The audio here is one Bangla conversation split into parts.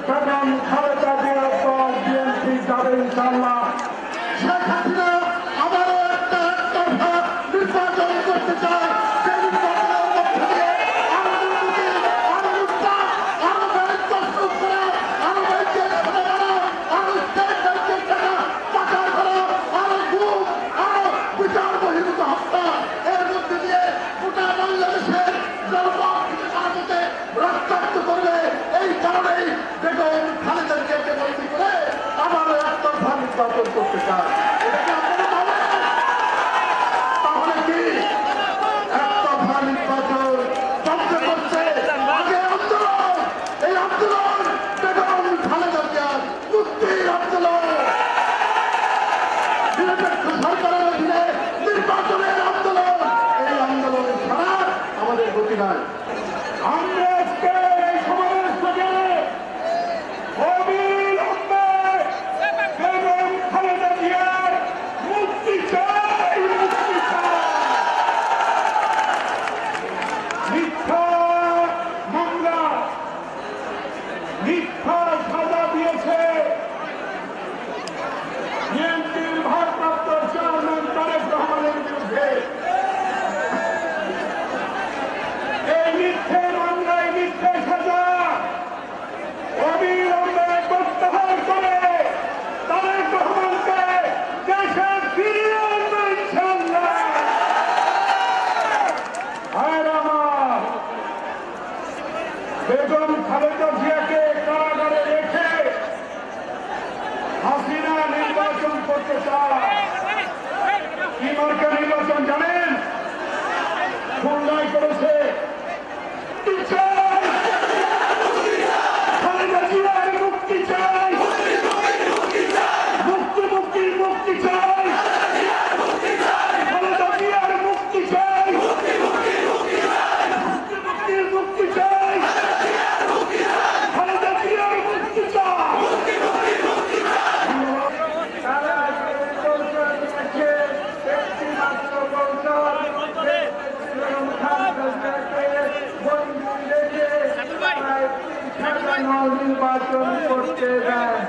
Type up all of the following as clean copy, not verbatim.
বেগম খালেদা জিয়ার দল বিএনপি যাবে ইনশাআল্লাহ। শেখ হাসিনা আবারও একটা একতরফা নির্বাচন করতে চায়। সেই নির্বাচনের মধ্যে দিয়ে আরো দুর্নীতি, আরো লুটপাট, আরো দারিদ্র প্রস্তুত করা, আরো ব্যাংকের টাকা মারা, আরো স্টেট ব্যাংকের টাকা পাচার করা, আরো গুম, আরো বিচার বহির্ভূত হত্যা, এর মধ্যে দিয়ে গোটা বাংলাদেশের জনগণকে রক্তাক্ত করবে। এই কারণেই বেগম খালেদা জিয়াকে বন্দী করে আবারও একতরফা নির্বাচন করতে চায়। এটা কি আপনারা বলেন? তাহলে কি একতরফা নির্বাচন বন্ধ করছে? আগে আন্দোলন, এই আন্দোলন বেগম খালেদা জিয়ার মুক্তির আন্দোলন। নিরপেক্ষ সরকারের অধীনে নির্বাচনের আন্দোলন, এই আন্দোলন ছাড়া আমাদের গতি নাই। আমরা আজকে এই সমাবেশ থেকে অবিলম্বে বেগম খালেদা জিয়ার মুক্তি চাই, মুক্তি চাই। মিথ্যা মামলা, মিথ্যা সাজা দিয়েছে বিএনপির ভারপ্রাপ্ত চেয়ারম্যান তারেক রহমানের বিরুদ্ধে। এই মিথ্যে মামলায় মিথ্যে সাজা অবিলম্বে প্রত্যাহার করে তারেক রহমানকে দেশে ফিরিয়ে আনবে ইনশাআল্লাহ। ভাইরা আমার, বেগম খালেদা জিয়াকে কারাগারে রেখে হাসিনা নির্বাচন করতে চায়। কি মার্কা নির্বাচন জানেন? খুলনায় করেছে। খালেদা জিয়ার মুক্তি চাই, মুক্তি মুক্তি মুক্তি চাই, খালেদা জিয়ার মুক্তি চাই, মুক্তি মুক্তির মুক্তি চাই, খালেদা জিয়ার মুক্তি চাই। নির্বাচন করতে দেয়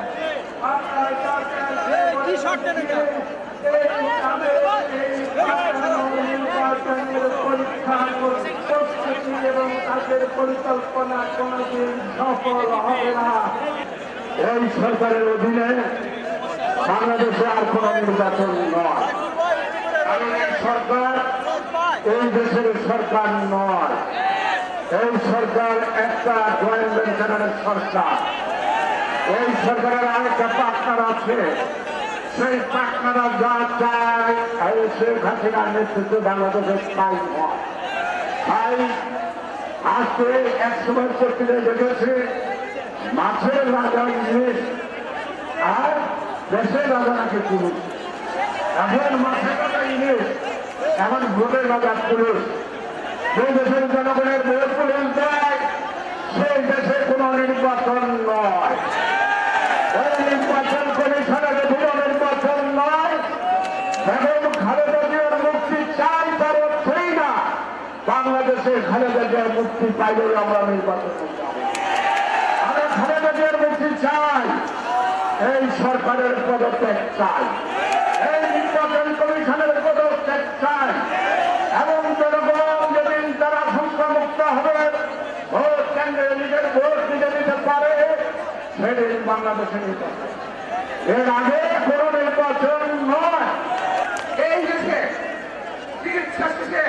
নির্বাচনের পরীক্ষা প্রস্তুতি এবং তাদের পরিকল্পনা কোনদিন সফল হবে না। এই সরকারের অধীনে বাংলাদেশে আর কোন নির্বাচন নয়। কারণ এই সরকার এই দেশের সরকার নয়। এই সরকার একটা জয়েন্ট ভেঞ্চারের সরকার। এই সরকারের আরেকটা পার্টনার আছে। সেই পার্টনাররা যা চায় এই শেখ হাসিনার নেতৃত্বে বাংলাদেশে স্থায়ী হয়। তাই আজকে একসময় পত্রিকা দেখেছে মাছের রাজা ইংলিশ আর দেশের রাজা নাকি পুরুষ। এখন মাছের রাজা ইংলিশ, এখন ভোটের রাজা পুরুষ। যে দেশের জনগণের ভোট পুলিশ দেয় সেই দেশে কোন নির্বাচন নয়। এই নির্বাচন কমিশনের কোনো নির্বাচন নয়। বেগম খালেদা জিয়ার মুক্তি চাই, তার অর্থই না বাংলাদেশে খালেদা জিয়ার মুক্তি পাইলেই আমরা নির্বাচন করতে হবে। আমরা খালেদা জিয়ার মুক্তি চাই, এই সরকারের পদত্যাগ চাই, এই নির্বাচন কমিশনের পদত্যাগ চাই এবং জনগণ যেদিন তারা সংখ্যামুক্ত হবে, ভোট কেন্দ্রে নিজের ভোট নিজে দিতে পারে, সেদিন বাংলাদেশে নির্বাচন। এর আগে কোন নির্বাচন নয়। এই দেশে চিকিৎসা শেষে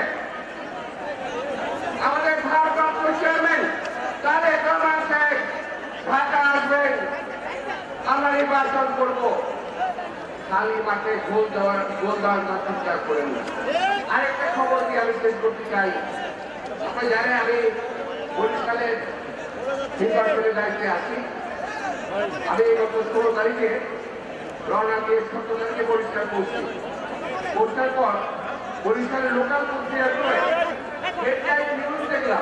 আমাদের ভারপ্রাপ্ত চেয়ারম্যান তারেক রহমান সাহেব ঢাকা আসবেন, আমরা নির্বাচন করব। খালি মাঠে গোল দেওয়ার চিন্তা করেন না। আরেকটা খবর দিয়ে আমি শেষ করতে চাই। আপনারা জানেন আমি বরিশালের নির্বাচনের দায়িত্বে আছি। আমি গত 16 তারিখে রওনা দিয়ে 17 তারিখে বরিশাল পৌঁছি। পৌঁছার পর বরিশালের লোকাল পত্রিকা করে হেডলাইন নিউজ দেখলাম।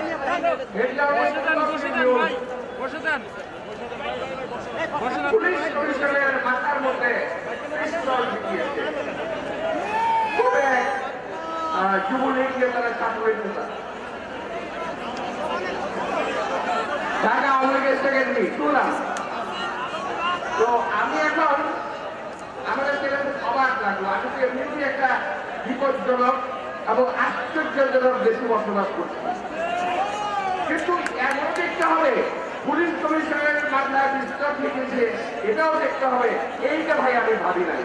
পুলিশ বরিশালের মাথার মধ্যে পিস্তল ঢুকিয়েছে। তবে যুবলীগ নেতারা ছাত্র নেতা ঢাকা আওয়ামী লীগের সেকেন্ডারি টু না। তো আমি এখন আমাদের ছেলে অবাক লাগলো, আমি তো এমনি একটা বিপজ্জনক এবং আশ্চর্যজনক দেশে বসবাস করছি, কিন্তু এমন দেখতে হবে পুলিশ কমিশনের মামলায় ডিস্টার্ব লিখেছে, এটাও দেখতে হবে। এইটা ভাই আমি ভাবি নাই।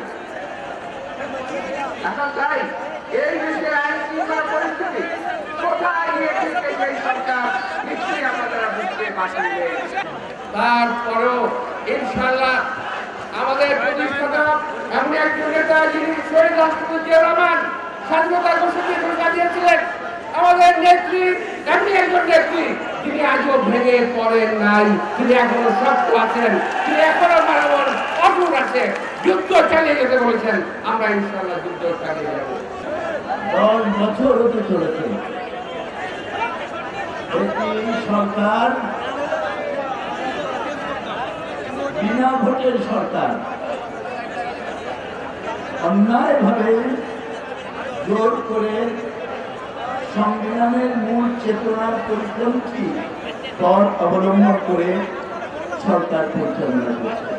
এখন তাই এই দেশের আইন শৃঙ্খলা পরিস্থিতি কোথায় গিয়ে ঠিক এই সরকার নিশ্চয়ই আপনারা বুঝতে পারছিলেন। তারপরেও ইনশাআল্লাহ আমাদের প্রতিষ্ঠাতা এমন একজন নেতা যিনি শহীদ রাষ্ট্রপতি জিয়া রহমান স্বাধীনতা ঘোষণা ঘোষণা দিয়েছিলেন, আমাদের নেত্রী এমনি একজন নেত্রী তিনি আজও ভেঙে পড়েন নাই, তিনি এখনো শক্ত আছেন, তিনি এখনো বরাবর অটুট আছে, যুদ্ধ চালিয়ে যেতে বলেছেন। আমরা ইনশাআল্লাহ যুদ্ধ চালিয়ে যাব। 10 বছর হতে চলেছে এই সরকার বিনা ভোটের সরকার, অন্যায়ভাবে জোর করে সংবিধানের মূল চেতনার পরিপন্থী পথ অবলম্বন করে সরকার পরিচালনা করছে।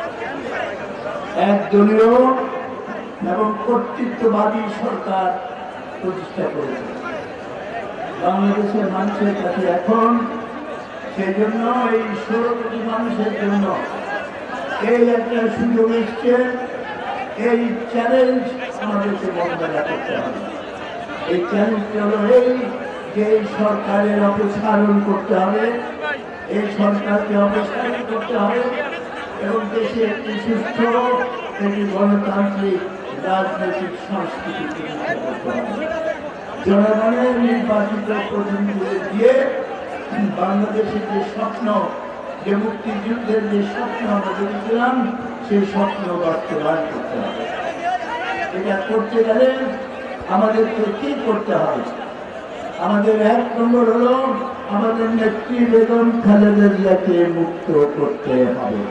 একদলীয় এবং কর্তৃত্ববাদী সরকার প্রতিষ্ঠা করেছে। বাংলাদেশের মানুষের কাছে এখন সেই জন্য এই 16 কোটি মানুষের জন্য এই একটা সুযোগ এসছে, এই চ্যালেঞ্জ আমাদেরকে মোকাবেলা করতে হবে। এই চ্যালেঞ্জটা হলো এই যে সরকারের অপসারণ করতে হবে, এই সরকারকে অপসারণ করতে হবে এবং দেশে একটি সুস্থ একটি গণতান্ত্রিক রাজনৈতিক সংস্কৃতি প্রতিষ্ঠা করতে হবে। জনগণের নির্বাচিত প্রতিনিধিদের দিয়ে বাংলাদেশের যে স্বপ্ন, যে মুক্তিযুদ্ধের যে স্বপ্ন আমরা দেখেছিলাম, সেই স্বপ্ন বাস্তবায়ন করতে হবে। এটা করতে গেলে আমাদেরকে কি করতে হবে? আমাদের 1 নম্বর হলো আমাদের নেত্রী বেগম খালেদা জিয়াকে মুক্ত করতে হবে।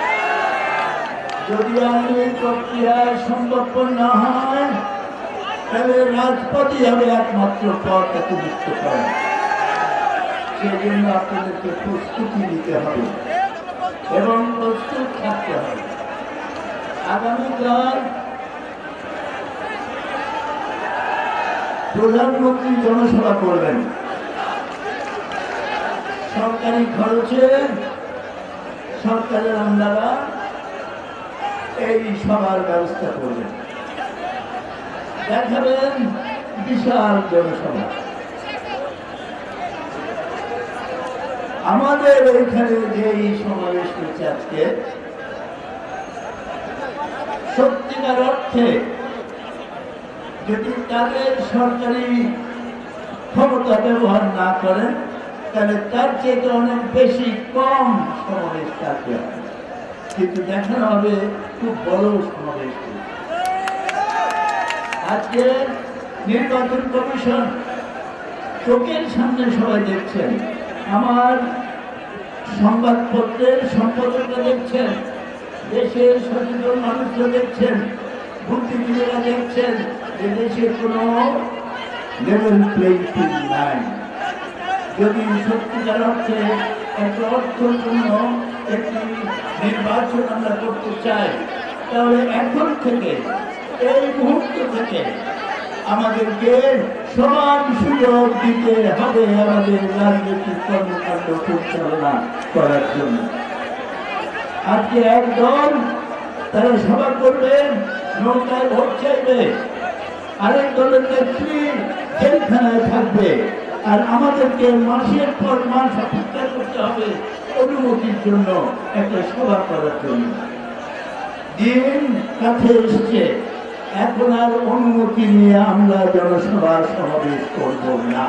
যদি আইনি প্রক্রিয়ায় সম্ভবপর না হয় তাহলে রাজপথই হবে একমাত্র পথ তাকে মুক্ত করা। সেই জন্য আপনাদেরকে প্রস্তুতি নিতে হবে এবং প্রস্তুত থাকতে হবে। আগামীকাল প্রধানমন্ত্রী জনসভা করবেন, সরকারি খরচে সরকারের আমলারা এই সভার ব্যবস্থা করবেন, দেখাবেন বিশাল জনসভা। আমাদের এখানে যে সমাবেশ হয়েছে আজকে, সত্যিকার অর্থে যদি তাদের সরকারি ক্ষমতা ব্যবহার না করেন তাহলে তার চেয়ে অনেক বেশি কম সমাবেশ থাকবে, কিন্তু দেখানো হবে খুব বড় সমাবেশ। আজকে নির্বাচন কমিশন চোখের সামনে সবাই দেখছেন, আমার সংবাদপত্রের সম্পাদকরা দেখছেন, দেশের সচেতন মানুষরা দেখছেন, বুদ্ধিজীবীরা দেখছেন যে দেশে কোনো লেভেল প্লেইং ফিল্ড নাই। যদি সত্যিকার অর্থে একটা অর্থপূর্ণ একটি নির্বাচন আমরা করতে চাই তাহলে এখন থেকে, এই মুহূর্ত থেকে আমাদেরকে সমান সুযোগ দিতে হবে আমাদের রাজনৈতিক কর্মকাণ্ড পরিচালনা করার জন্য। আজকে একদল তারা সভা করবেন, নৌকায় ভোট চাইবে, আরেক দলের নেত্রী জেলখানায় থাকবে, আর আমাদেরকে মাসের পর মাস অপেক্ষা করতে হবে অনুমতির জন্য, একটা সভা করার জন্য। দিন কাছে এসছে, এখন আর অনুমতি নিয়ে আমরা জনসভা সমাবেশ করব না।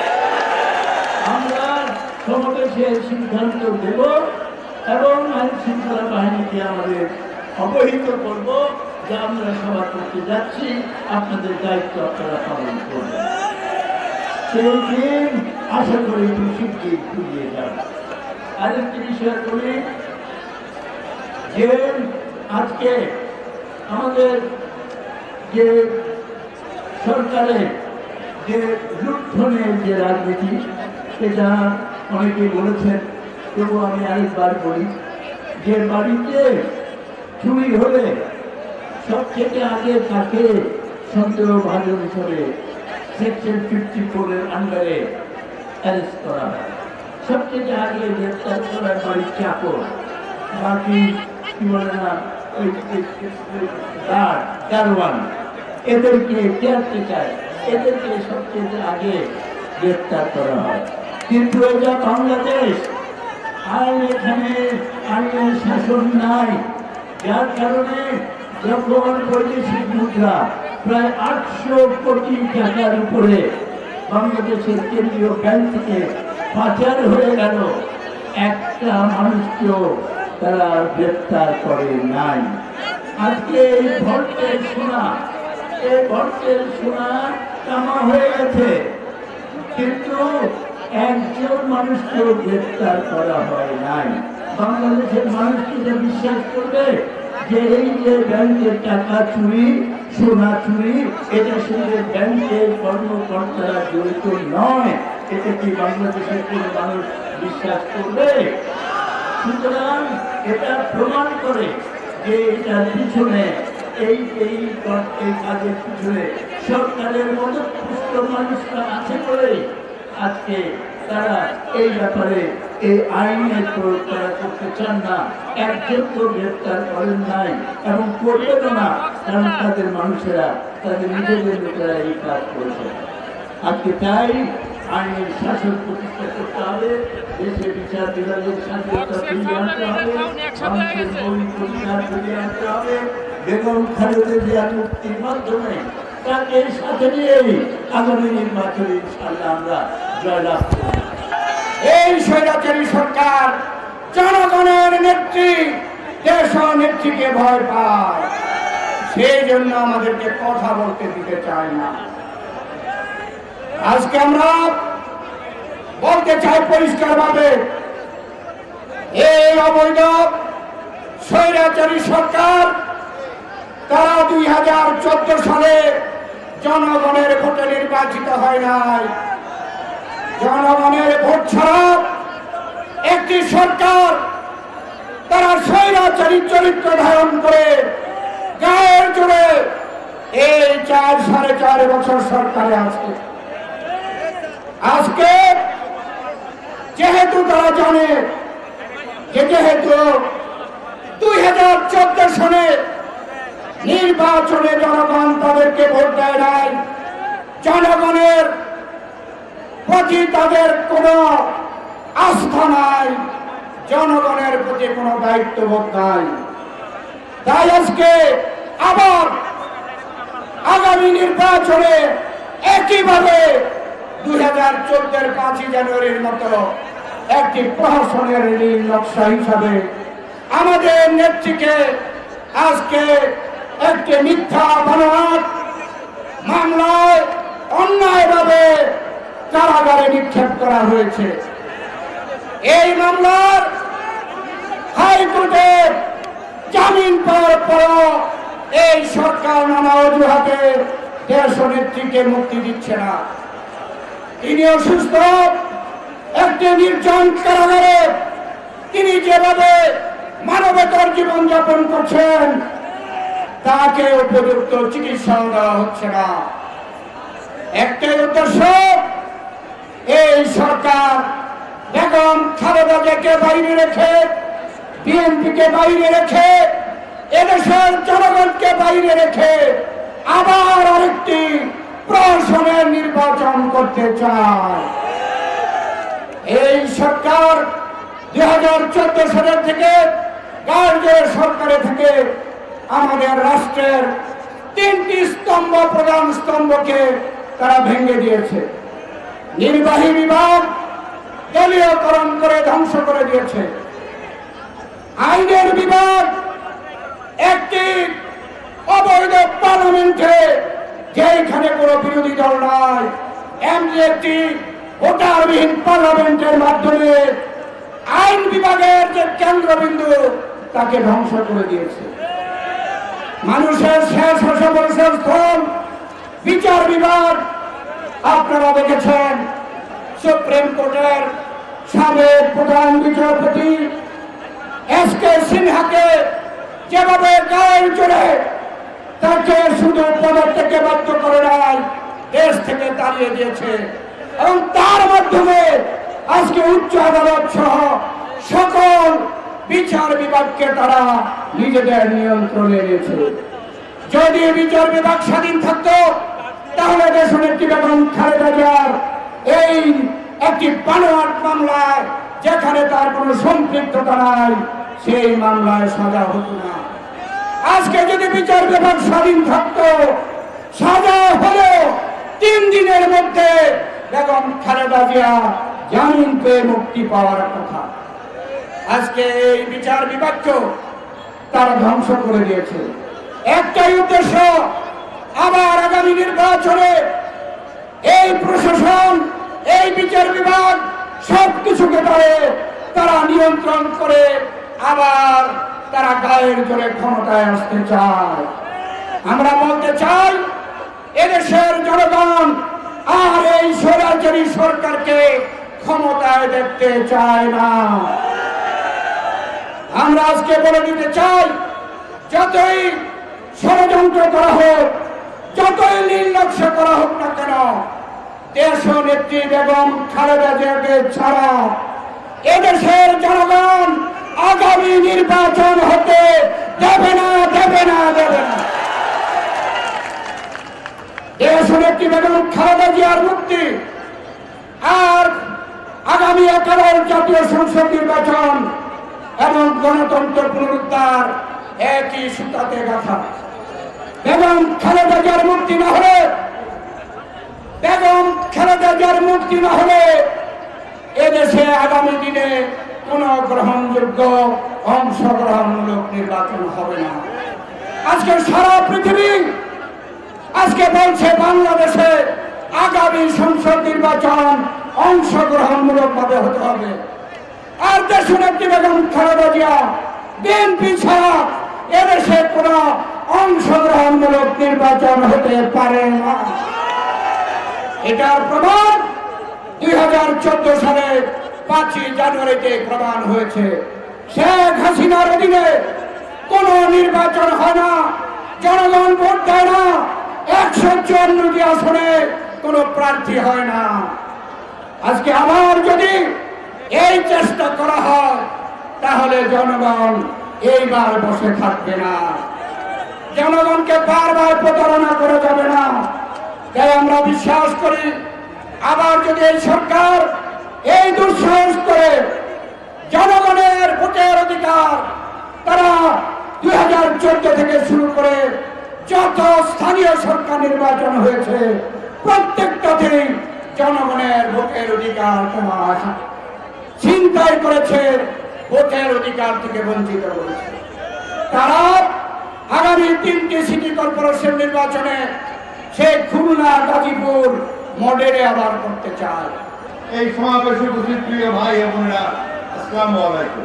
আমরা সমাবেশের সিদ্ধান্ত দেব এবং আইন শৃঙ্খলা বাহিনীকে আমাদের অবহিত করব যে আমরা সভা করতে যাচ্ছি, আপনাদের দায়িত্ব আপনারা পালন করবেন। সেই দিন আশা করি শিগগির ফুরিয়ে যাবে। আরেকটি বিষয় করি যে আজকে আমাদের যে সরকারের যে লুণ্ঠনের যে রাজনীতি, সেটা অনেকেই বলেছেন তবু আমি আরেকবার বলি যে বাড়িতে চুরি হলে সবচেয়ে আগে তাকে সন্দেহভাজন হিসাবে সেকশন 54-এর আন্ডারে অ্যারেস্ট করা হয়। সবচেয়ে আগে গ্রেপ্তার করার বাড়ির চাকর, বাকি কি বলে না দারোয়ান, এদেরকে কেয়ারটেকার, এদেরকে সবচেয়ে আগে গ্রেপ্তার করা হয়। কিন্তু এটা বাংলাদেশ, আইন এখানে আইনের শাসন নাই, যার কারণে যখন বৈদেশিক মুদ্রা প্রায় 800 কোটি টাকার উপরে বাংলাদেশের কেন্দ্রীয় ব্যাংক থেকে পাচার হয়ে গেল, একটা মানুষকেও তারা গ্রেপ্তার করে নাই। আজকে এই ভোটের সোনা জমা হয়ে গেছে, কিন্তু একজন মানুষকেও গ্রেপ্তার করা হয় নাই। বাংলাদেশের মানুষ কি বিশ্বাস করবে যে এই যে ব্যাংকের টাকা চুরি, সোনা চুরি, এটার সঙ্গে ব্যাংকের কর্মকর্তারা জড়িত নয়? এটা কি বাংলাদেশের কোনো মানুষ বিশ্বাস করবে? সুতরাং এটা প্রমাণ করে যে এটার পিছনে এই কাজের পিছনে সরকারের মদতপুষ্ট মানুষরা আছে বলে আজকে তারা এই ব্যাপারে এই আইনের প্রয়োগ তারা করতে চান না। একজনকে গ্রেপ্তার করেন নাই এবং করবেন না, কারণ তাদের মানুষেরা তাদের নিজেদের লোকেরা এই কাজ করেছে। আজকে তাই আইনের শাসন প্রতিষ্ঠা করতে হবে, দেশে বিচার বিভাগের স্বাধীনতা ফিরিয়ে আনতে হবে, মানুষের মৌলিক অধিকার ফিরিয়ে আনতে হবে। বেগম খালেদা জিয়ার মুক্তির মাধ্যমে তাকে সাথে নিয়েই আগামী নির্বাচনে ইনশাআল্লাহ আমরা জয়লাভ করব। এই স্বৈরাচারী সরকার জনগণের নেত্রী, দেশ নেত্রীকে ভয় পায়, সেই জন্য আমাদেরকে কথা বলতে দিতে চায় না। আজকে আমরা বলতে চাই পরিষ্কারভাবে, এই অবৈধ স্বৈরাচারী সরকার তারা 2014 সালে জনগণের ভোটে নির্বাচিত হয় নাই। জনগণের ভোট ছাড়া একটি সরকার তারা স্বৈরাচারী চরিত্র ধারণ করে গায়ের জোরে এই 4-4.5 বছর সরকারে আছে। আজকে যেহেতু তারা জানে যে যেহেতু 2014 সালে নির্বাচনে জনগণ তাদেরকে ভোট দেয় নাই, জনগণের প্রতি তাদের কোনো আস্থা নাই, জনগণের প্রতি কোনো দায়িত্ববোধ নাই, তাই আজকে আবার আগামী নির্বাচনে একইভাবে 2014-এর 5 জানুয়ারির মতো একটি প্রহসনের নীল নকশা হিসাবে আমাদের নেত্রীকে আজকে একটি মিথ্যা অপরাধ মামলায় অন্যায়ভাবে কারাগারে নিক্ষেপ করা হয়েছে। এই মামলার হাইকোর্টে জামিন পাওয়ার পরও এই সরকার নানা অজুহাতে দেশ নেত্রীকে মুক্তি দিচ্ছে না। তিনি অসুস্থ, একটি নির্জন কারাগারে তিনি যেভাবে মানবতার জীবনযাপন করছেন তাকে উপযুক্ত চিকিৎসা দেওয়া হচ্ছে না। একটাই উদ্দেশ্য, এই সরকার বেগম খালেদা জিয়াকে বাইরে রেখে, বিএনপিকে বাইরে রেখে, এদেশের জনগণকে বাইরে রেখে আবার আরেকটি প্রহসনের নির্বাচন করতে চায়। এই সরকার 2014 সালের থেকে সরকারে থেকে আমাদের রাষ্ট্রের 3টি স্তম্ভ, প্রধান স্তম্ভকে তারা ভেঙে দিয়েছে। নির্বাহী বিভাগ দলীয়করণ করে ধ্বংস করে দিয়েছে। আইনের বিভাগ একটি অবৈধ পার্লামেন্টে, যেখানে কোনো বিরোধী দল নাই, এমনি একটি ভোটারবিহীন পার্লামেন্টের মাধ্যমে আইন বিভাগের যে কেন্দ্রবিন্দু তাকে ধ্বংস করে দিয়েছে। মানুষের শেষ বর্ষর স্থল বিচার বিভাগ, আপনারা দেখেছেন সুপ্রিম কোর্টের সাবেক প্রধান বিচারপতি এস.কে. সিনহাকে যেভাবে গায়ের জোরে তাকে শুধু পদ থেকে বাধ্য করে নাই, দেশ থেকে তাড়িয়ে দিয়েছে এবং তার মাধ্যমে আজকে উচ্চ আদালত সহ সকল বিচার বিভাগকে তারা নিজেদের নিয়ন্ত্রণে এনেছে। যদি বিচার বিভাগ স্বাধীন থাকতো তাহলে দেশনেত্রী বেগম খালেদা জিয়ার এই একটি বানোয়াট মামলায়, যেখানে তার কোনো সম্পৃক্ততা নাই, সেই মামলায় সাজা হতো না। আজকে যদি বিচার বিভাগ স্বাধীন থাকতো, সাজা হলো 3 দিনের মধ্যে বেগম খালেদা জিয়া জামিন পেয়ে মুক্তি পাওয়ার কথা। আজকে এই বিচার বিভাগকে তারা ধ্বংস করে দিয়েছে। একটাই উদ্দেশ্য, আবার আগামী নির্বাচনে এই প্রশাসন, এই বিচার বিভাগ সবকিছুকে তারা নিয়ন্ত্রণ করে আবার তারা গায়ের জোরে ক্ষমতায় আসতে চায়। আমরা বলতে চাই, এদেশের জনগণ আর এই স্বৈরাচারী সরকারকে ক্ষমতায় দেখতে চায় না। আমরা আজকে বলে দিতে চাই, যতই ষড়যন্ত্র করা হোক, যতই নির্লক্ষ্য করা হোক না কেন, দেশনেত্রী বেগম খালেদা জিয়াকে ছাড়া এদেশের জনগণ আগামী নির্বাচন হতে দেবে না, দেবে না, দেবে না। দেশনেত্রী বেগম খালেদা জিয়ার মুক্তি আর আগামী 11 জাতীয় সংসদ নির্বাচন এবং গণতন্ত্র পুনরুদ্ধার একই সুতাতে গাঁথা। বেগম খালেদা জিয়ার মুক্তি না হলে, বেগম খালেদা জিয়ার মুক্তি না হলে এদেশে আগামী দিনে কোন গ্রহণযোগ্য অংশগ্রহণমূলক নির্বাচন হবে না। আজকে সারা পৃথিবী আজকে বলছে বাংলাদেশে আগামী সংসদ নির্বাচন অংশগ্রহণমূলক ভাবে হতে হবে। আর দেশনেত্রী বেগম খালেদা জিয়া বিএনপি ছাড়া এদেশে কোন অংশগ্রহণমূলক নির্বাচন হতে পারে না। এটার প্রমাণ 2014 সালে 5 জানুয়ারিতে প্রমাণ হয়েছে। শেখ হাসিনার অধীনে কোন নির্বাচন হয় না, জনগণ ভোট দেয় না, 154টি আসনে কোন প্রার্থী হয় না। আজকে আবার যদি এই চেষ্টা করা হয় তাহলে জনগণ এইবার বসে থাকবে না, জনগণকে বারবার প্রতারণা করা যাবে না। তাই আমরা বিশ্বাস করি, আবার যদি এই সরকার এই দুঃসাহস করে জনগণের ভোটের অধিকার তারা 2014 থেকে শুরু করে যত স্থানীয় সরকার নির্বাচন হয়েছে প্রত্যেকটাতেই জনগণের ভোটের অধিকার ছিনতাই করেছে, ভোটের অধিকার থেকে বঞ্চিত করেছে। তারা আগামী 3টি সিটি কর্পোরেশন নির্বাচনে সেই খুলনা, গাজীপুর মডেলে আবার করতে চায়। এই সমাবেশে উপস্থিত প্রিয় ভাই বোনেরা, আসসালামু আলাইকুম।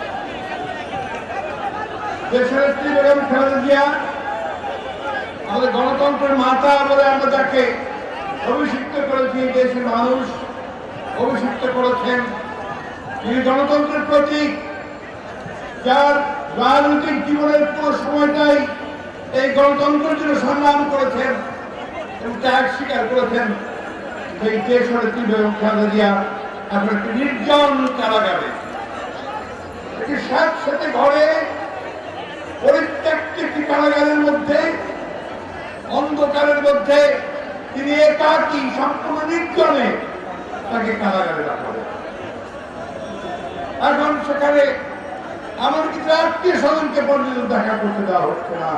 দেশনেত্রী বেগম খালেদা জিয়া আমাদের গণতন্ত্রের মাতা বলে আমরা যাকে অভিষিক্ত করেছি, দেশের মানুষ অভিষিক্ত করেছেন। তিনি গণতন্ত্রের প্রতীক, যার রাজনৈতিক জীবনের পুরো সময়টাই এই গণতন্ত্রের জন্য সংগ্রাম করেছেন এবং ত্যাগ স্বীকার করেছেন। সেই দেশনেত্রী বেগম খালেদা জিয়া এখন একটি নির্জন কারাগারে, একটি স্যাঁতস্যাঁতে ঘরে, পরিত্যক্ত একটি কারাগারের মধ্যে, অন্ধকারের মধ্যে তিনি একাকী, সম্পূর্ণ নির্জনে তাকে কারাগারে রাখা হয়। এখন সেখানে এমনকি আত্মীয় স্বজনকে পর্যন্ত দেখা করতে দেওয়া হচ্ছে না।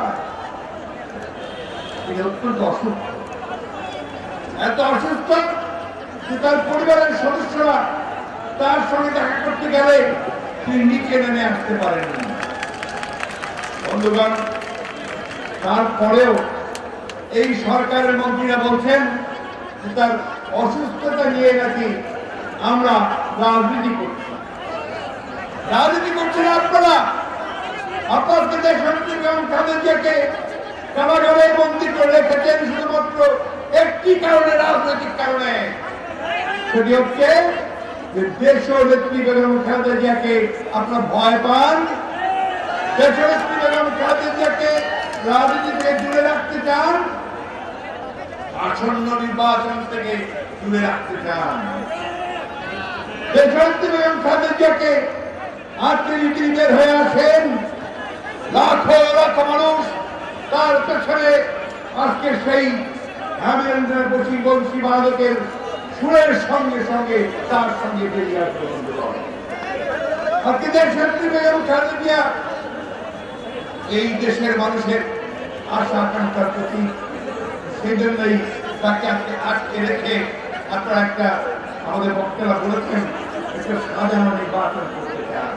তিনি অত্যন্ত অসুস্থ, এত অসুস্থ যে তার পরিবারের সদস্যরা তার সঙ্গে দেখা করতে গেলে তিনি নিচে নেমে আসতে পারেননি। বন্ধুগণ, তারপরেও এই সরকারের মন্ত্রীরা বলছেন যে তার অসুস্থতা নিয়ে নাকি আমরা রাজনীতি করছি। রাজনীতি করছেন আপনারা। আপনাদের দেশনেত্রী বেগম খালেদা জিয়াকে কারাগারে বন্দী করে রেখেছেন শুধুমাত্র একটি কারণে, রাজনৈতিক কারণে। সেটি হচ্ছে যে দেশ নেত্রী বেগম খালেদা জিয়াকে আপনার ভয় পান, দেশ নেত্রী বেগম খালেদা জিয়াকে রাজনীতি থেকে দূরে রাখতে চান, আসন্ন নির্বাচন থেকে দূরে রাখতে চান। দেশ নেত্রী বেগম খালেদা জিয়াকে আজকে যদি বের হয়ে আসেন, লাখো লাখো মানুষ তার পেছনে আজকে সেই হেমেন্দ্রের বংশী বাদকের সুরের সঙ্গে সঙ্গে তার সঙ্গে বেরিয়ে আসবে। আজকে দেশ নেত্রী বেগম খালেদা জিয়া এই দেশের মানুষের আশা আকাঙ্ক্ষার প্রতি, সেই জন্যই তাকে আজকে আটকে রেখে আপনারা একটা আমাদের বক্তারা বলেছেন একটা সাজানো নির্বাচন করতে চান।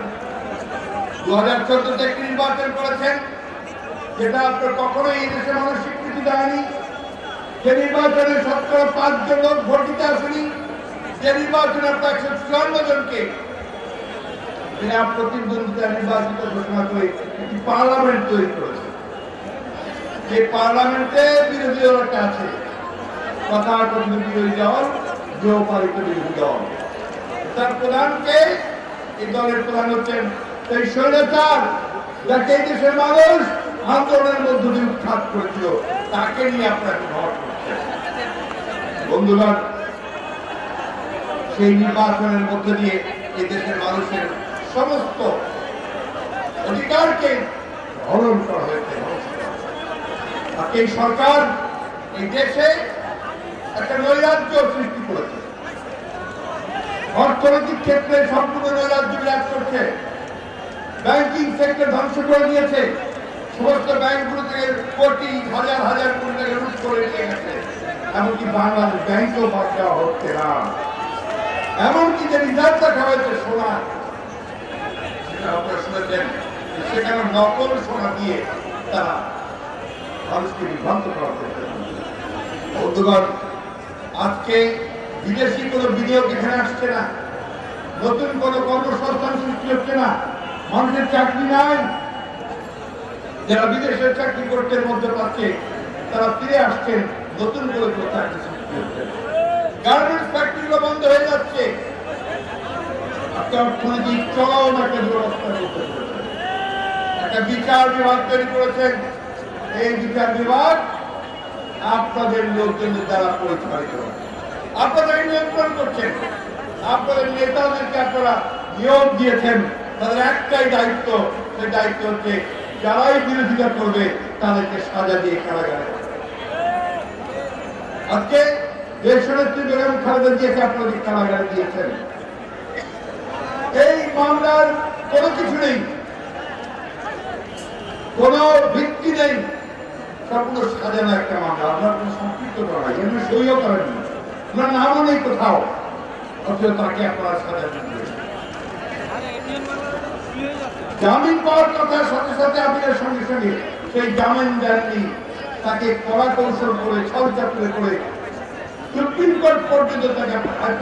2014 একটি নির্বাচন করেছেন যেটা আপনার কখনোই এই দেশের মানুষ স্বীকৃতি দেয়নি, যে নির্বাচনে 5 জন লোক ভোট দিতে আসেনি, যে নির্বাচনে আপনার 154 জনকে বিনা প্রতিদ্বন্দ্বিতা নির্বাচিত ঘোষণা করে একটি পার্লামেন্ট তৈরি করেছে। যে পার্লামেন্টে বিরোধী দল একটা আছে, তথাকথিত বিরোধী দল, গৃহপালিত বিরোধী দল। তার প্রধানকে, এই দলের প্রধান হচ্ছেন সেই স্বৈরাচার যাকে এই দেশের মানুষ আন্দোলনের মধ্য দিয়ে উৎখাত করেছিল, তাকে নিয়ে আপনারা ভোট করছেন। বন্ধুগণ, সেই নির্বাচনের মধ্য দিয়ে এই দেশের মানুষের সমস্ত অধিকারকে হরণ করা হয়েছে। এই সরকার এই দেশে একটা নৈরাজ্য সৃষ্টি করেছে, অর্থনৈতিক ক্ষেত্রে সম্পূর্ণ নৈরাজ্য বিরাজ করছে, ব্যাংকিং সেক্টর ধ্বংস করে দিয়েছে, সমস্ত ব্যাংকগুলো থেকে কোটি হাজার হাজার কোটি টাকা লুট করে নিয়ে গেছে, এমনকি বাংলাদেশ ব্যাংকেও বাদ দেওয়া হচ্ছে না। এমনকি যে রিজার্ভ রাখা হয়েছে সোনা, সেটা আপনারা শুনেছেন, সেখানে নকল সোনা দিয়ে তারা মানুষকে বিভ্রান্ত করা হচ্ছে। বন্ধুগণ, আজকে বিদেশি কোনো বিনিয়োগ এখানে আসছে না, নতুন কোনো কর্মসংস্থান সৃষ্টি হচ্ছে না, মানুষের চাকরি নাই। যারা বিদেশের চাকরি করতে মধ্যপ্রাচ্যে তারা ফিরে আসছেন, নতুন করে কোনো চাকরি সৃষ্টি হচ্ছে। গার্মেন্টস ফ্যাক্টরিগুলো বন্ধ হয়ে যাচ্ছে। একটা অর্থনৈতিক চরম একটা দুরবস্থা করতে চলেছে। একটা বিচার বিভাগ তৈরি করেছেন, এই বিচার বিভাগ আপনাদের লোকজনের দ্বারা পরিচালিত, আপনাদের নিয়ন্ত্রণ করছেন, আপনাদের নেতাদেরকে আপনারা নিয়োগ দিয়েছেন। তাদের একটাই দায়িত্ব, সেই দায়িত্ব হচ্ছে যারাই বিরোধিতা করবে তাদেরকে সাজা দিয়ে কারাগারে। আজকে দেশনেত্রী বেগম খালেদা জিয়াকে আপনাদের কারাগারে দিয়েছেন। এই মামলার কোনো কিছু নেই, কোনো ভিত্তি নেই, সম্পূর্ণ সাজানো একটা মামলা। আপনার কোনো সম্পৃক্ত করা নাই, এমনি সইও করেননি, আপনার নামও নেই কোথাও, অথচ তাকে আপনারা সাজা দিচ্ছেন। জামিন পাওয়ার কথার সাথে সাথে আপিলের সঙ্গে সঙ্গে সেই জামিন দেননি, তাকে কড়া কৌশল করে ছলচাতুরে করে সুপ্রিম কোর্ট পর্যন্ত তাকে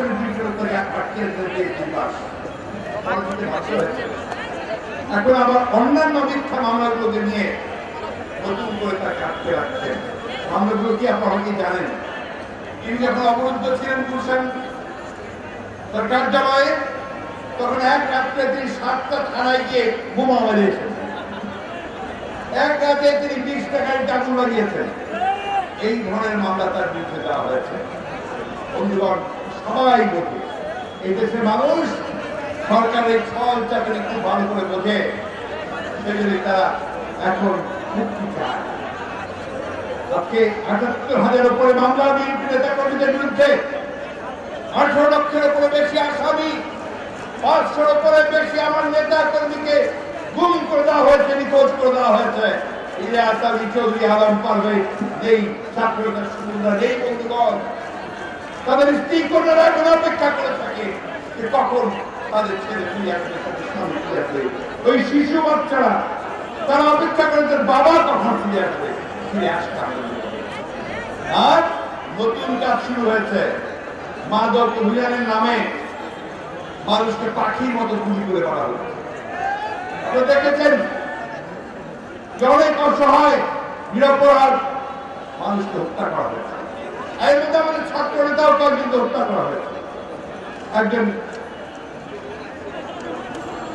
এখন আবার অন্যান্য মিথ্যা মামলাগুলোকে নিয়ে নতুন করে তাকে আটকে রাখছেন। মামলাগুলো কি আপনারা কি জানেন? তিনি যখন অবরুদ্ধ ছিলেন গুলশান সরকার কার্যালয়ে, তখন এক রাত্রে তিনি 7টা থানায় গিয়ে বোমা মারিয়েছেন, এক রাতে তিনি 20 টাকায় আগুন লাগিয়েছেন। এই ধরনের মামলা তার বিরুদ্ধে দেওয়া হয়েছে। বন্ধুগণ, সবাই বোঝে, এই দেশের মানুষ সরকারের ছল চাকরি খুব ভালো করে বোঝে, সেই জন্য তারা এখন মুক্তি চায়। আজকে ৭৮,০০০ উপরে মামলা বিএনপি নেতা কর্মীদের বিরুদ্ধে, 18 লক্ষের উপরে বেশি আসামি, 500-র উপরে বেশি আমার নেতা কর্মীকে গুম করে দেওয়া হয়েছে, নিখোঁজ করে দেওয়া হয়েছে। ইলিয়াস আলী চৌধুরী, আলম পারভেজ, যেই ছাত্রদের সুবিধা নেই। বন্ধুগণ, তাদের স্ত্রী কন্যারা এখন অপেক্ষা করে থাকে যে কখন তাদের ছেলে ফিরে আসবে, তাদের স্বামী ফিরে আসবে। ওই শিশু বাচ্চারা তারা অপেক্ষা করে তাদের বাবা কখন ফিরে আসবে, ফিরে আসতে হবে। আর নতুন কাজ শুরু হয়েছে, মাদক অভিযানের নামে মানুষকে পাখির মতো গুলি করে মারা হচ্ছে। আপনারা দেখেছেন যে অনেক অসহায় নিরপরাধ মানুষকে হত্যা করা হয়েছে। এর মধ্যে আমাদের ছাত্র নেতাও কয়েকজনকে হত্যা করা হয়েছে। একজন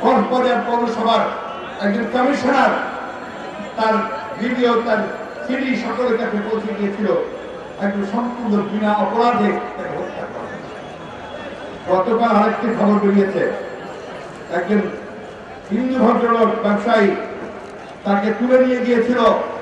কক্সবাজার পৌরসভার একজন কমিশনার তার ভিডিও তার সিডি সকলের কাছে পৌঁছে দিয়েছিল, একজন সম্পূর্ণ বিনা অপরাধে তাকে হত্যা করা। গতকাল আরেকটি খবর বেরিয়েছে, একজন হিন্দু ভদ্রলোক ব্যবসায়ী তাকে তুলে নিয়ে গিয়েছিল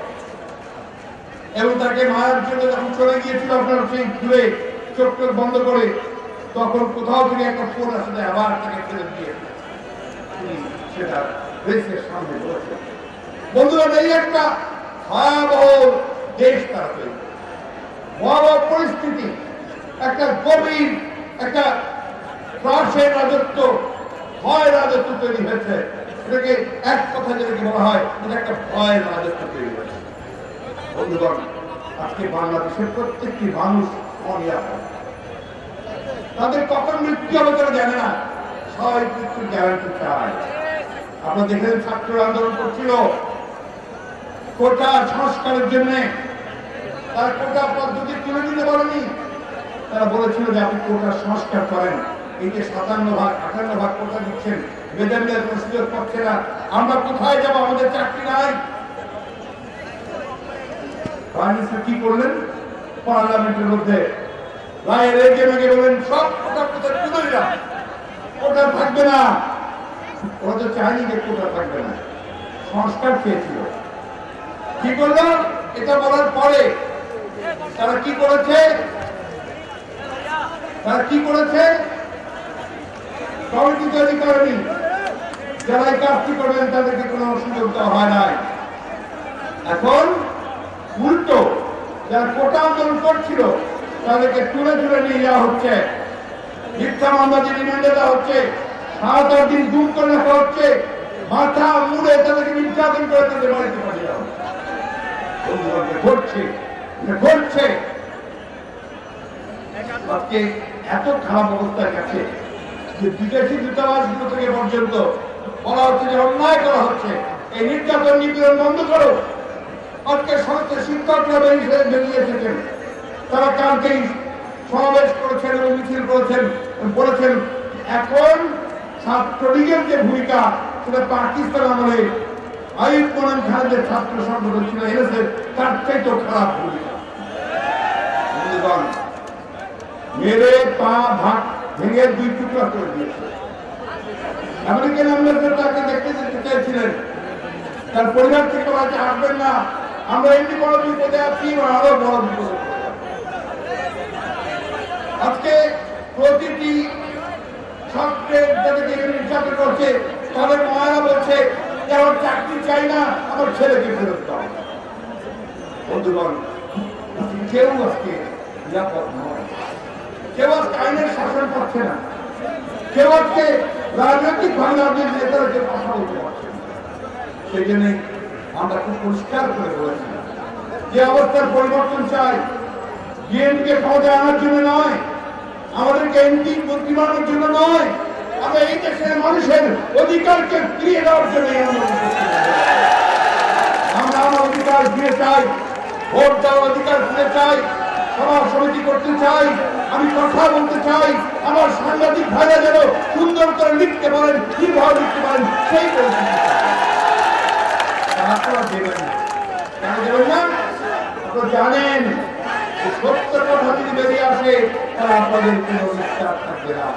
এবং তাকে মারার জন্য যখন চলে গিয়েছিল আপনার সেই দূরে চোখ বন্ধ করে, তখন কোথাও থেকে একটা ফোন আসলে আবার তাকে ফেরত দিয়ে সেটা প্রেসের সামনে বলেছে। বন্ধুরা, এই একটা ভয়াবহ দেশ তারা তৈরি, ভয়াবহ পরিস্থিতি, একটা গভীর একটা ত্রাসের রাজত্ব, ভয়ের রাজত্ব তৈরি হয়েছে। এটাকে এক কথা যেটাকে বলা হয়, এটা একটা ভয়ের রাজত্ব তৈরি হয়েছে। বন্ধুগণ, আজকে বাংলাদেশের প্রত্যেকটি মানুষ অনিরাপদ, তাদের কখন মৃত্যু হবে তারা জানে না, সবাই মৃত্যুর গ্যারান্টি চায়। আপনারা দেখলেন ছাত্ররা আন্দোলন করছিল কোটা সংস্কারের জন্য, তারা কোটা পদ্ধতি তুলে দিতে পারেনি। তারা বলেছিল যে আপনি কোটা সংস্কার করেন, এই যে 57 ভাগ 58 ভাগ কোটা দিচ্ছেন, বেতনের কোনো সুযোগ পাচ্ছে না, আমরা কোথায় যাবো, আমাদের চাকরি নাই। কি করলেন? পার্লামেন্টের মধ্যে রায় রেগে মেগে বলেন সব কোটা কোথায় তুলে দিলাম, কোটা থাকবে না। ওরা তো চায়নি যে কোটা থাকবে না, সংস্কার চেয়েছিল। কি করলো? এটা বলার পরে তারা কি করেছে? কমিটি তৈরি করেনি, যারা এই কাজটি করবেন তাদেরকে কোনো সুযোগ দেওয়া হয় নাই। এখন উল্টো যারা কোটা আন্দোলন করছিল তাদেরকে তুলে নিয়ে যাওয়া হচ্ছে, মিথ্যা মামলা দিয়ে রিমান্ডে দেওয়া হচ্ছে, 7-8 দিন গুম করে রাখা হচ্ছে, মাথা মুড়ে তাদেরকে নির্যাতন করে তাদের বাড়িতে পাঠিয়ে দেওয়া হচ্ছে। ঘটছে আজকে এত খারাপ অবস্থার কাছে যে বিদেশি দূতাবাসগুলো থেকে পর্যন্ত বলা হচ্ছে যে অন্যায় করা হচ্ছে, এই নির্যাতন নিপীড়ন বন্ধ করো। আজকে সমস্ত শিক্ষকরা বেরিয়ে এসেছেন, তারা কালকেই সমাবেশ করেছেন এবং মিছিল করেছেন, বলেছেন এখন ছাত্রলীগের যে ভূমিকা সেটা পাকিস্তান আমলে আইয়ুব মোমেন খানের ছাত্র সংগঠন ছিল এনেছে, তার চাইতেও খারাপ ভূমিকা। মেরে পা ভাগ ভেঙে 2 টুকরা করে দিয়েছে। আমেরিকান অ্যাম্বাসেডর তাকে দেখতে যেতে চেয়েছিলেন, তার পরিবার থেকে বলছে আসবেন না, আমরা এমনি বড় বিপদে আছি, আরো বড় বিপদে। আজকে প্রতিটি ছাত্রের যাদেরকে নির্যাতন করছে তাদের মায়েরা বলছে যে আমার চাকরি চাই না, আমার ছেলেকে ফেরত দাও। বন্ধুগণ, কেউ আজকে নিরাপদ নয়, কেউ আজকে আইনের শাসন পাচ্ছে না, কেউ আজকে রাজনৈতিক ভাঙনের নেতাদেরকে কথা বলতে পারছে না। সেই জন্য আমরা খুব পরিষ্কার করে বলেছি যে অবস্থার পরিবর্তন চাই, বিএনপিকে ক্ষমতায় আনার জন্য নয়, আমাদেরকে এমপি মন্ত্রী বানানোর জন্য নয়, আমরা এই দেশের মানুষের অধিকারকে ফিরিয়ে দেওয়ার জন্য আমরা আমার অধিকার ফিরে চাই, ভোট দেওয়ার অধিকার ফিরে চাই, সভা সমিতি করতে চাই, আমি কথা বলতে চাই, আমার সাংবাদিক ভাইরা যেন সুন্দর করে লিখতে পারেন, কিভাবে লিখতে পারেন সেই পরিস্থিতি আপনারা দেবেন না। কেন দেবেন না? আপনারা জানেন সত্য কথা যদি বেরিয়ে আসে তারা আপনাদের কোনো বিশ্বাস থাকবে না।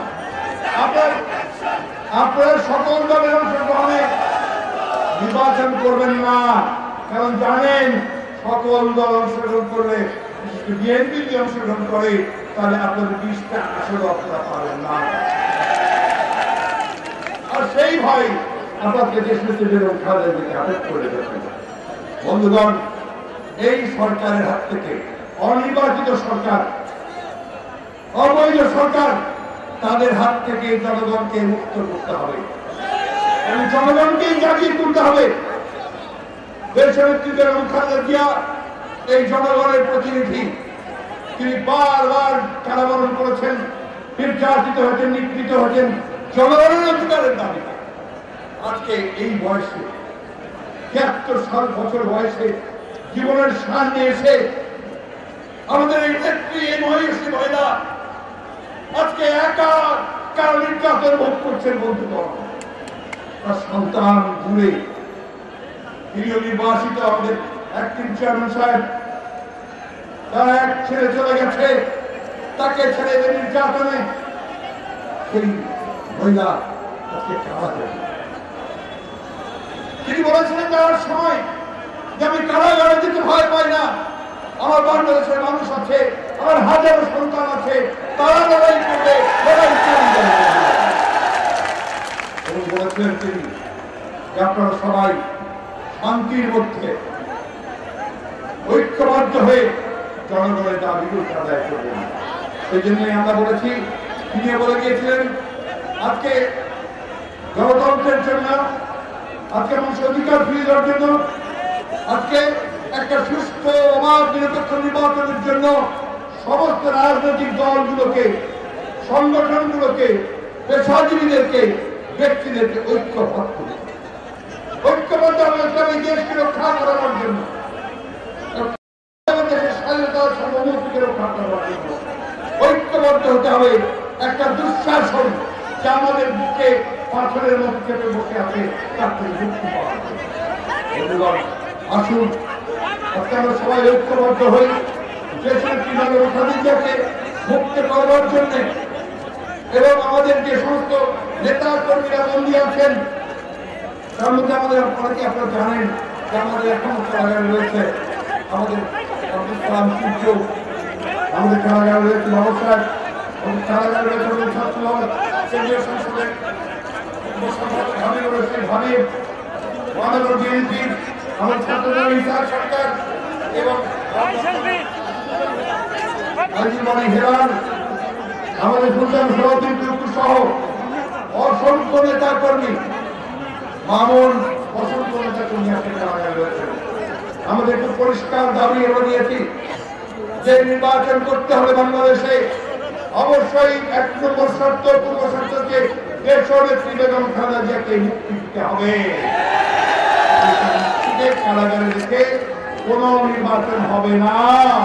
আপনারা সকল দলের অংশগ্রহণে নির্বাচন করবেন না, কারণ জানেন সকল দল অংশগ্রহণ করলে, বিএনপি যদি অংশগ্রহণ করে তাহলে আপনাদের 20টা আসন আপনারা পাবেন না। আর সেই ভয় আপনাকে দেশ নেত্রীদের খালের দিকে আটক করে দেবেন। বন্ধুগণ, এই সরকারের হাত থেকে, অনির্বাচিত সরকার, অবৈধ সরকার, তাদের হাত থেকে জনগণকে মুক্ত করতে হবে এবং জনগণকেই জাগিয়ে তুলতে হবে। দেশনেত্রী বেগম খালেদা জিয়া এই জনগণের প্রতিনিধি, তিনি বারবার কারাবরণ করেছেন, নির্যাতিত হয়েছেন, নিপীড়িত হয়েছেন জনগণের অধিকারের দাবিতে। আজকে এই বয়সে ৭৩ বছর বয়সে জীবনের সামনে এসে আমাদের এই নেত্রী, এই মহিষী মহিলা আজকে একা কারণ নির্যাতন ভোগ করছেন। বন্ধুগণ, তার সন্তান দূরে, তিনিও নির্বাসিত আমাদের অ্যাক্টিং চেয়ারম্যান সাহেব, তার এক ছেলে চলে গেছে, তাকে ছেড়ে নির্যাতনে সেই মহিলা তাকে খাওয়াতে। তিনি বলেছিলেন যাওয়ার সময় যে আমি কারাগারে যেতে ভয় পাই না, আমার বাংলাদেশের মানুষ আছে, আমার হাজারো সন্তান আছে, তারা লড়াই করবে, লড়াই চালিয়ে যাবে। এবং বলেছিলেন তিনি যে আপনারা সবাই শান্তির মধ্যে ঐক্যবদ্ধ হয়ে জনগণের দাবিগুলো আদায় করবেন। সেই জন্যই আমরা বলেছি, তিনি বলে গিয়েছিলেন আজকে গণতন্ত্রের জন্য, আজকে মানুষের অধিকার ফিরিয়ে দেওয়ার জন্য, আজকে একটা সুস্থ অবাধ নিরপেক্ষ নির্বাচনের জন্য সমস্ত রাজনৈতিক দলগুলোকে, সংগঠনগুলোকে, পেশাজীবীদেরকে, ব্যক্তিদেরকে ঐক্যবদ্ধ হবে দেশকে রক্ষা করার জন্য, দেশের স্বাধীনতা সার্বভৌমত্বকে রক্ষা করার জন্য ঐক্যবদ্ধ হতে হবে। একটা দুঃশাসন যা আমাদের বুকে পাথরের মতো চেপে বসে আছে, তার থেকে মুক্তি পাওয়া যায়। আসুন আজকে আমরা সবাই ঐক্যবদ্ধ হই দেশের কিভাবে খাদিজাকে মুক্ত করবার জন্য, এবং আমাদের যে সমস্ত নেতা কর্মীরা বন্দী আছেন তার মধ্যে আমাদের অনেকে আপনারা জানেন যে আমাদের এখনো কারাগারে রয়েছে আমাদের আব্দুল কালাম সূর্য, আমাদের কারাগারে রয়েছে ব্যবসায়, আমাদের কারাগারে রয়েছে আমাদের ছাত্র কেন্দ্রীয় সংসদের ভাবিব, মহানগর বিএনপি, আমাদের ছাত্রদল ইসার সরকার এবং আইনজীবী হেরান, আমাদের সুলতান সভাপতি সহ অসংখ্য নেতা কর্মী, মামুন, অসংখ্য নেতা কর্মী রয়েছে। আমাদের খুব পরিষ্কার দাবি আমরা নিয়েছি যে নির্বাচন করতে হবে বাংলাদেশে, অবশ্যই 1 নম্বর শর্ত, পূর্ব শর্তকে দেশনেত্রী বেগম খালেদা জিয়াকে মুক্তি দিতে হবে। কারাগারে রেখে কোন নির্বাচন হবে না।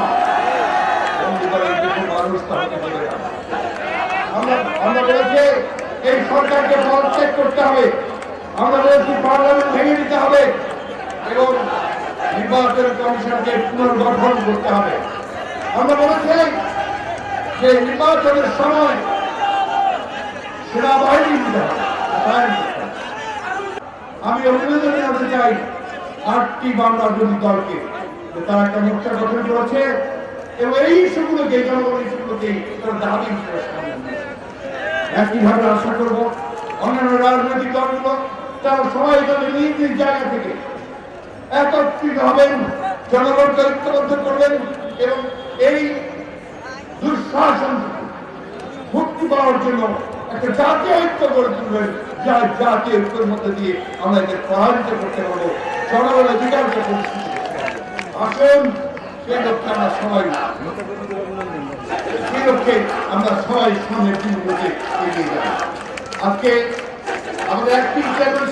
আমরা বলেছি এই সরকারকে পদত্যাগ করতে হবে, আমরা বলেছি পার্লামেন্ট ভেঙে দিতে হবে এবং নির্বাচন কমিশনকে পুনর্গঠন করতে হবে। আমরা বলেছি যে নির্বাচনের সময় সেনাবাহিনী দিতে হবে। আমি অভিনন্দন জানাতে চাই 8টি বাংলাদেশী দলকে, তারা একটা মোর্চা গঠন করেছে এবং এই ইস্যুগুলোকে, জনগণের ইস্যুগুলোকে দাবি একইভাবে আশা করব অন্যান্য রাজনৈতিক দলগুলো তারা সবাই তাদের নিজ নিজ জায়গা থেকে একত্রিত হবেন, জনগণকে ঐক্যবদ্ধ করবেন এবং এই দুঃশাসন মুক্তি পাওয়ার জন্য একটা জাতীয় ঐক্য গড়ে তুলবেন, যা জাতীয় ঐক্যের মধ্যে দিয়ে আমরা এদের পরাজিত করতে পারবো, জনগণের অধিকারকে প্রতিষ্ঠিত করতে হবে। আসুন সেই লক্ষ্যে আমরা সবাই সামনের দিনগুলোতে এগিয়ে যাব। আজকে আমাদের অ্যাক্টিং চেয়ারম্যান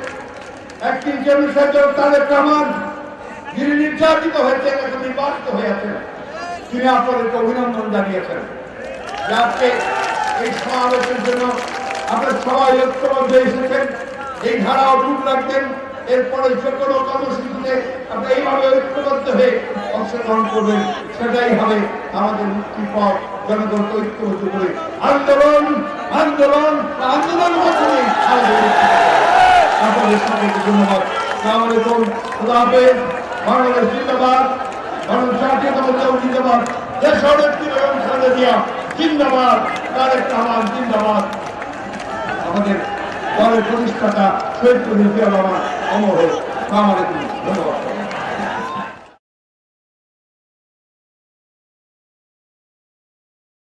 সাহেব তারেক রহমান, যিনি নির্যাতিত হয়েছেন, এখন নির্বাচিত হয়েছেন, তিনি আপনাদেরকে অভিনন্দন জানিয়েছেন। আজকে এই সমাবেশের জন্য আপনার সবাই ঐক্যবদ্ধ এসেছেন, এই ধারা অটুট রাখবেন। এরপরে যে কোনো কর্মসূচিতে আপনি এইভাবে ঐক্যবদ্ধ হয়ে অংশগ্রহণ করবেন, সেটাই হবে আমাদের মুক্তির পথ। জনগণকে ঐক্যবদ্ধ করে আন্দোলন আন্দোলন আন্দোলন মাধ্যমে আপনাদের সবাইকে ধন্যবাদ। আসসালামু আলাইকুম, খোদা হাফেজ। বাংলাদেশ জিন্দাবাদ, বাংলাদেশ জাতীয়তাবাদী দল জিন্দাবাদ, দেশনেত্রী বেগম খালেদা জিয়া জিন্দাবাদ, তারেক রহমান জিন্দাবাদ। আমাদের দলের প্রতিষ্ঠাতা শহীদ প্রেসিডেন্ট জিয়া রহমান অমর হোক। আসসালামু আলাইকুম, ধন্যবাদ।